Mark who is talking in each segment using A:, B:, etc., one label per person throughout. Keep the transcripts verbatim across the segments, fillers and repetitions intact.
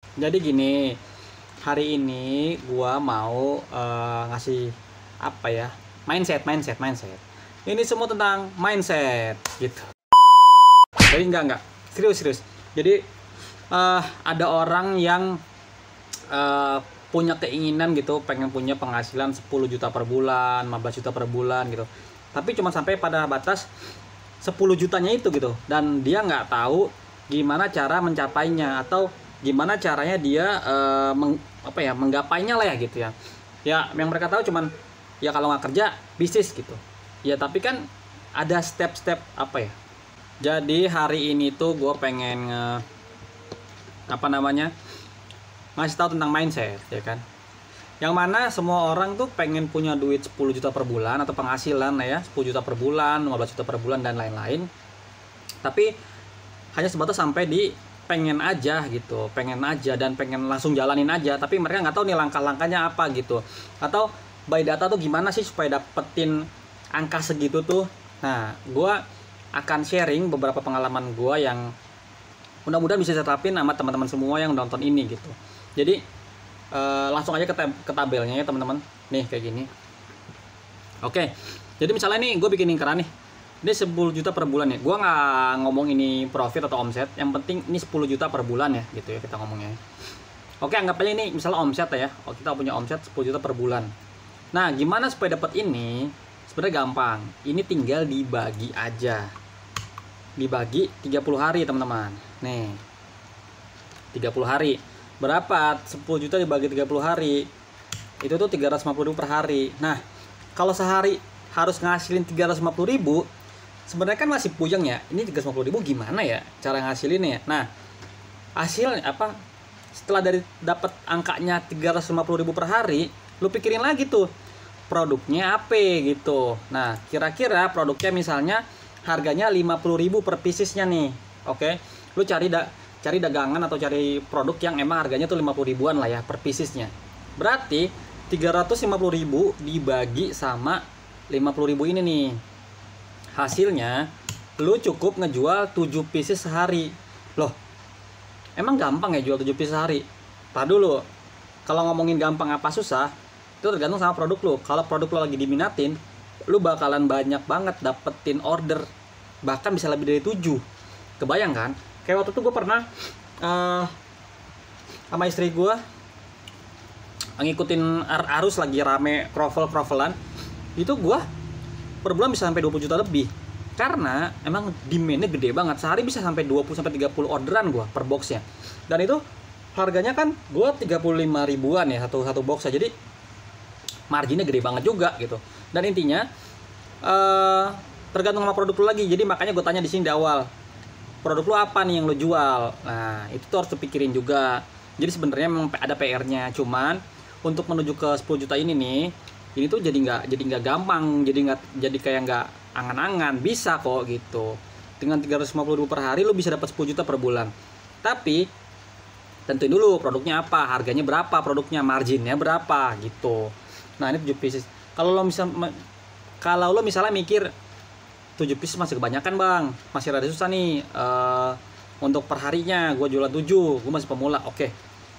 A: Jadi gini, hari ini gua mau eh, ngasih apa ya? Mindset, mindset, mindset. Ini semua tentang mindset gitu. Jadi enggak enggak, serius serius. Jadi eh, ada orang yang eh, punya keinginan gitu, pengen punya penghasilan sepuluh juta per bulan, lima belas juta per bulan gitu. Tapi cuma sampai pada batas sepuluh jutanya itu gitu. Dan dia nggak tahu gimana cara mencapainya atau gimana caranya dia eh, meng, apa ya menggapainya lah ya gitu ya. Ya yang mereka tahu cuman ya kalau nggak kerja bisnis gitu. Ya tapi kan ada step-step apa ya. Jadi hari ini tuh gue pengen nge, apa namanya ngasih tahu tentang mindset ya kan. Yang mana semua orang tuh pengen punya duit sepuluh juta per bulan atau penghasilan lah ya sepuluh juta per bulan, lima belas juta per bulan dan lain-lain. Tapi hanya sebatas sampai di pengen aja gitu, pengen aja dan pengen langsung jalanin aja. Tapi mereka nggak tahu nih langkah-langkahnya apa gitu. Atau by data tuh gimana sih supaya dapetin angka segitu tuh. Nah, gue akan sharing beberapa pengalaman gue yang mudah-mudahan bisa saya terapin sama teman-teman semua yang nonton ini gitu. Jadi eh, langsung aja ke, ke tabelnya ya teman-teman. Nih kayak gini. Oke, jadi misalnya nih gue bikin lingkaran nih. Ini sepuluh juta per bulan ya. Gue nggak ngomong ini profit atau omset. Yang penting ini sepuluh juta per bulan ya gitu ya kita ngomongnya. Oke, anggap aja ini misalnya omset ya. Oh, kita punya omset sepuluh juta per bulan. Nah, gimana supaya dapat ini? Sebenarnya gampang. Ini tinggal dibagi aja. Dibagi tiga puluh hari, teman-teman. Nih. tiga puluh hari. Berapa? sepuluh juta dibagi tiga puluh hari. Itu tuh tiga ratus lima puluh ribu per hari. Nah, kalau sehari harus ngasilin tiga ratus lima puluh ribu, sebenarnya kan masih puyeng ya. Ini tiga ratus lima puluh ribu gimana ya cara ngasilinnya ya? Nah, hasilnya apa? Setelah dari dapat angkanya tiga ratus lima puluh ribu per hari, lu pikirin lagi tuh produknya apa gitu. Nah, kira-kira produknya misalnya harganya lima puluh ribu per piecesnya nih. Oke. Lu cari da cari dagangan atau cari produk yang emang harganya tuh lima puluh ribuan lah ya per piecesnya. Berarti tiga ratus lima puluh ribu dibagi sama lima puluh ribu ini nih. Hasilnya lu cukup ngejual tujuh pieces sehari. Loh, emang gampang ya jual tujuh pieces sehari? Tar dulu. Kalau ngomongin gampang apa susah, itu tergantung sama produk lu. Kalau produk lu lagi diminatin, lu bakalan banyak banget dapetin order. Bahkan bisa lebih dari tujuh. Kebayang kan? Kayak waktu itu gue pernah uh, sama istri gue ngikutin arus lagi rame krovel-krovelan. Itu gue per bulan bisa sampai dua puluh juta lebih. Karena emang demand-nya gede banget. Sehari bisa sampai dua puluh sampai tiga puluh orderan gue per boxnya. Dan itu harganya kan gue tiga puluh lima ribuan ya satu satu box aja. Jadi marginnya gede banget juga gitu. Dan intinya uh, tergantung sama produk lu lagi. Jadi makanya gue tanya di sini di awal, produk lu apa nih yang lu jual? Nah, itu tuh harus dipikirin juga. Jadi sebenarnya memang ada P R-nya. Cuman untuk menuju ke sepuluh juta ini nih, ini tuh jadi nggak jadi nggak gampang, jadi nggak jadi kayak nggak angan-angan. Bisa kok gitu. Dengan tiga ratus lima puluh ribu per hari lu bisa dapat sepuluh juta per bulan. Tapi tentuin dulu produknya apa, harganya berapa, produknya marginnya berapa gitu. Nah, ini tujuh pieces. Kalau lo misal kalau lo misalnya mikir tujuh pieces masih kebanyakan, Bang. Masih rada susah nih uh, untuk perharinya gue jualan tujuh, gue masih pemula. Oke.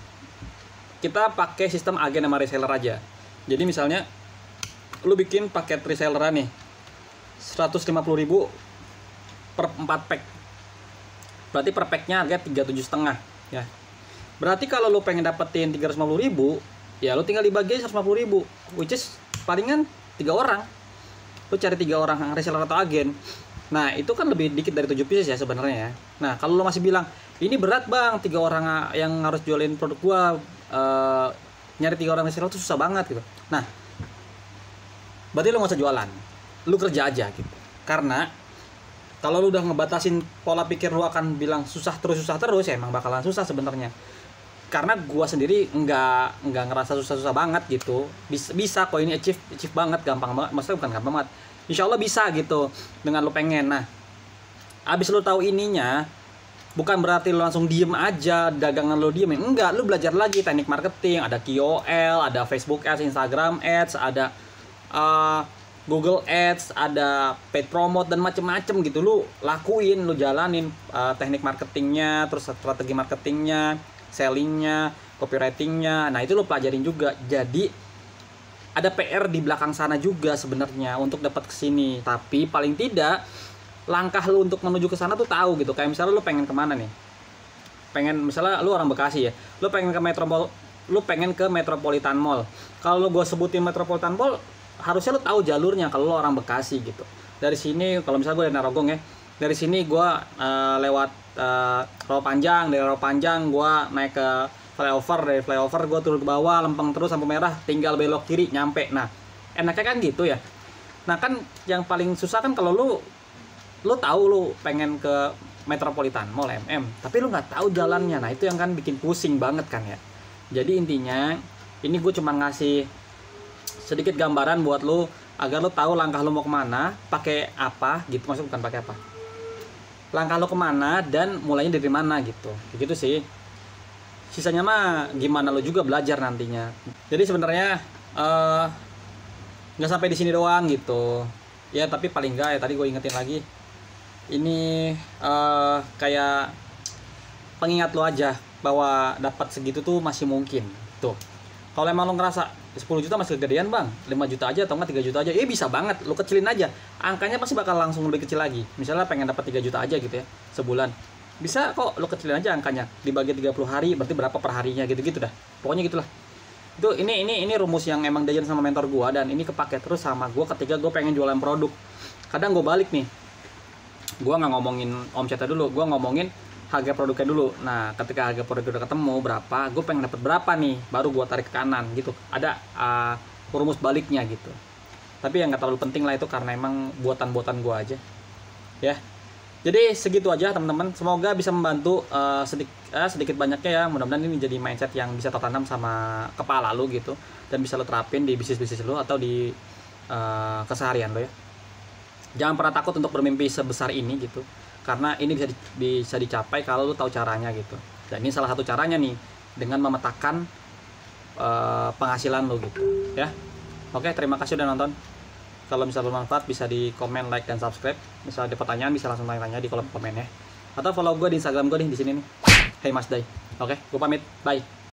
A: Kita pakai sistem agen sama reseller aja. Jadi misalnya lu bikin paket reseller nih seratus lima puluh ribu per empat pack. Berarti per packnya harga tiga puluh tujuh koma lima ya. Berarti kalau lu pengen dapetin tiga ratus lima puluh ribu, ya lu tinggal dibagi seratus lima puluh ribu, which is palingan tiga orang. Lu cari tiga orang reseller atau agen. Nah, itu kan lebih dikit dari tujuh pieces ya sebenarnya ya. Nah, kalau lu masih bilang, "Ini berat, Bang, tiga orang yang harus jualin produk gua, uh, nyari tiga orang reseller itu susah banget gitu." Nah, berarti lu nggak usah jualan. Lu kerja aja gitu. Karena kalau lu udah ngebatasin pola pikir lu akan bilang susah terus susah terus, ya emang bakalan susah sebenarnya. Karena gua sendiri nggak nggak ngerasa susah-susah banget gitu. Bisa, bisa kok ini achieve achieve banget, gampang banget. Maksudnya bukan gampang banget. Insya Allah bisa gitu dengan lu pengen. Nah, abis lu tahu ininya, bukan berarti lu langsung diem aja dagangan lu diem. Enggak, lu belajar lagi teknik marketing. Ada Q O L, ada Facebook Ads, Instagram Ads, ada uh, Google Ads, ada paid promote dan macem-macem gitu. Lu lakuin, lu jalanin uh, teknik marketingnya, terus strategi marketingnya. sellingnya, copywritingnya. Nah itu lo pelajarin juga. Jadi ada P R di belakang sana juga sebenarnya untuk dapat ke sini. Tapi paling tidak langkah lo untuk menuju ke sana tuh tahu gitu. Kayak misalnya lo pengen kemana nih? Pengen misalnya lo orang Bekasi ya, lo pengen ke Metropol, lo pengen ke Metropolitan Mall. Kalau gue sebutin Metropolitan Mall, harusnya lo tahu jalurnya kalau lo orang Bekasi gitu. Dari sini kalau misalnya gue dari Narogong ya, dari sini gue uh, lewat uh, Rawa Panjang, dari Rawa Panjang gue naik ke flyover, dari flyover gue turun ke bawah, lempeng terus sampai Merah, tinggal belok kiri nyampe. Nah enaknya kan gitu ya. Nah kan yang paling susah kan kalau lo lo tahu lo pengen ke Metropolitan Mall M M, tapi lo nggak tahu jalannya. Nah itu yang kan bikin pusing banget kan ya. Jadi intinya ini gue cuma ngasih sedikit gambaran buat lo agar lo tahu langkah lo mau kemana, pakai apa gitu. Maksudnya bukan pakai apa, langkah lo kemana dan mulainya dari mana gitu. Begitu sih. Sisanya mah gimana lo juga belajar nantinya. Jadi sebenarnya uh, nggak sampai di sini doang gitu ya, tapi paling nggak ya tadi gue ingetin lagi, ini uh, kayak pengingat lo aja bahwa dapat segitu tuh masih mungkin tuh. Kalau emang lo ngerasa sepuluh juta masih kegedean bang, lima juta aja atau enggak tiga juta aja, eh bisa banget lo kecilin aja, angkanya pasti bakal langsung lebih kecil lagi. Misalnya pengen dapat tiga juta aja gitu ya sebulan, bisa kok lo kecilin aja angkanya, dibagi tiga puluh hari berarti berapa per harinya gitu-gitu dah, pokoknya gitulah. Itu ini ini ini rumus yang emang diajarin sama mentor gua, dan ini kepake terus sama gua ketika gua pengen jualan produk. Kadang gua balik nih, gua nggak ngomongin omsetnya dulu, gua ngomongin harga produknya dulu. Nah ketika harga produk udah ketemu berapa, gue pengen dapat berapa nih, baru gue tarik ke kanan gitu. Ada uh, rumus baliknya gitu. Tapi yang nggak terlalu penting lah itu, karena emang buatan-buatan gue aja ya. Jadi segitu aja teman-teman, semoga bisa membantu uh, sedikit uh, sedikit banyaknya ya. Mudah-mudahan ini jadi mindset yang bisa tertanam sama kepala lo gitu, dan bisa lo terapin di bisnis-bisnis lo atau di uh, keseharian lo ya. Jangan pernah takut untuk bermimpi sebesar ini gitu, karena ini bisa di, bisa dicapai kalau lu tahu caranya gitu. Dan ini salah satu caranya nih, dengan memetakan uh, penghasilan lu gitu ya. Oke, terima kasih udah nonton. Kalau misalnya bermanfaat bisa di komen, like, dan subscribe. Misalnya ada pertanyaan bisa langsung tanya-tanya di kolom komen ya, atau follow gue di Instagram gue nih di sini nih, Hey Mas Day. Oke, gue pamit, bye.